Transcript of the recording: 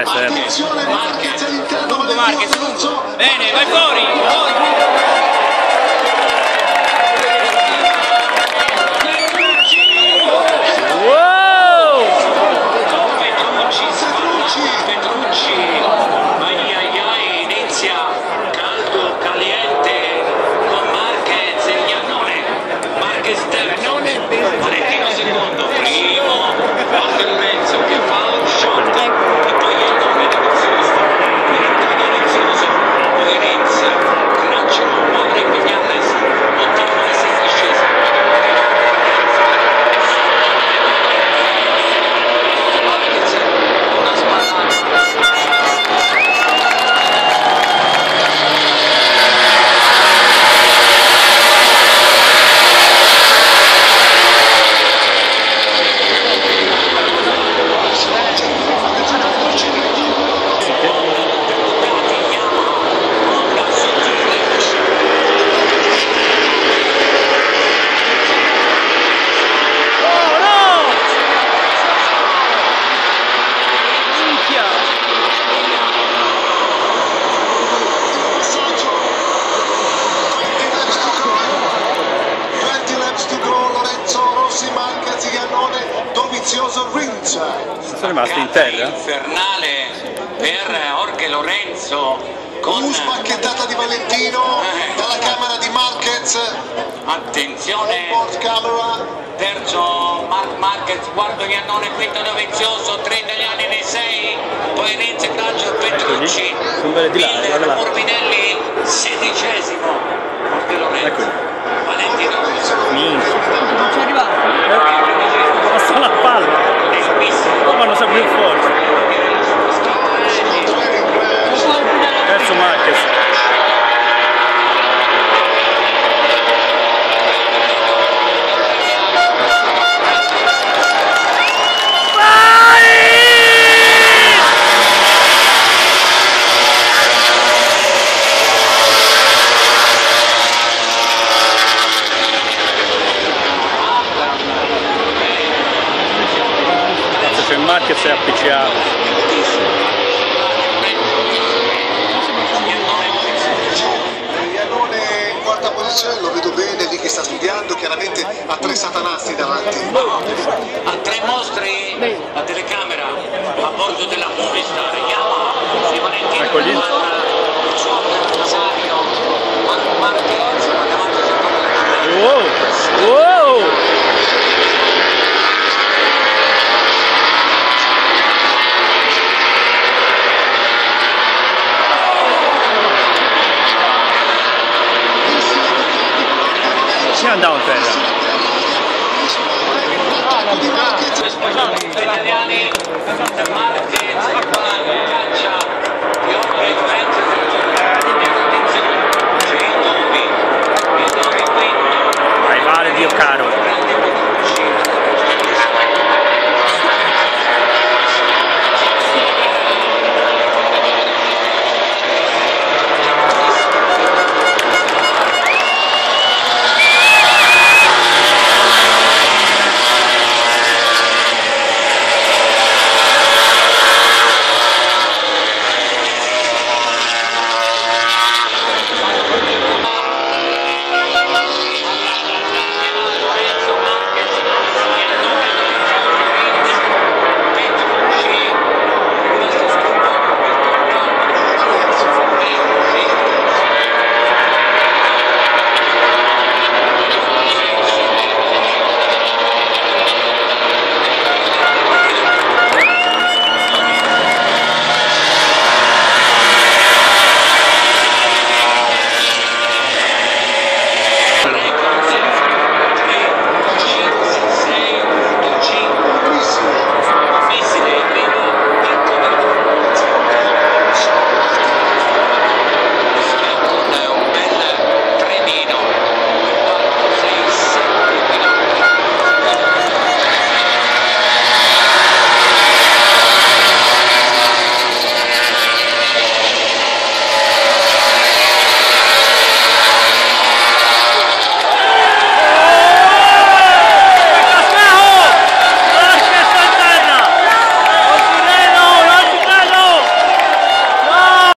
essere. Lungo Marquez, lungo. Bene, vai fuori. Sono rimasti in terra. Infernale per Jorge Lorenzo con spacchettata di Valentino dalla camera di Marquez. Attenzione, camera. terzo Marquez, quarto Iannone, quinto Dovizioso, 3 italiani nei 6, poi Renzi, Calcio, Petrucci, Miller, Morbidelli, 16esimo, Jorge Lorenzo, Valentino. Non ci è arrivato. Passa la palla. Vanno sempre più forte. Terzo Marquez. Marquez è appiccicato. Iannone in quarta posizione, lo vedo bene lì che sta studiando, chiaramente ha 3 satanasti davanti. A 3 mostri la telecamera a bordo della Movistar Yamaha di Valentino Ecco lì. il suo avversario Marquez davanti a Wow! Andiamo a terra. italiani Marquez, caccia,